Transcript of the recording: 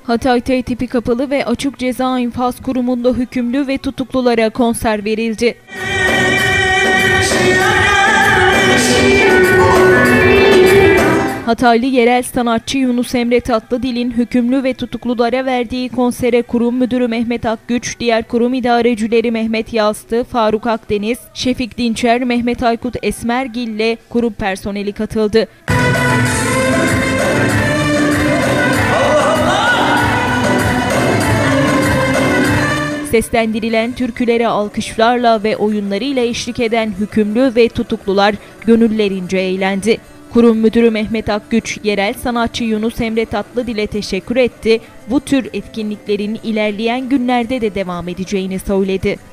Hatay T tipi kapalı ve açık ceza infaz kurumunda hükümlü ve tutuklulara konser verildi. Hataylı yerel sanatçı Yunus Emre Tatlıdil'in hükümlü ve tutuklulara verdiği konsere kurum müdürü Mehmet Akgüç, diğer kurum idarecileri Mehmet Yastı, Faruk Akdeniz, Şefik Dinçer, Mehmet Aykut Esmergil ile kurum personeli katıldı. Seslendirilen türkülere alkışlarla ve oyunlarıyla eşlik eden hükümlü ve tutuklular gönüllerince eğlendi. Kurum müdürü Mehmet Akgüç, yerel sanatçı Yunus Emre Tatlıdil'e teşekkür etti. Bu tür etkinliklerin ilerleyen günlerde de devam edeceğini söyledi.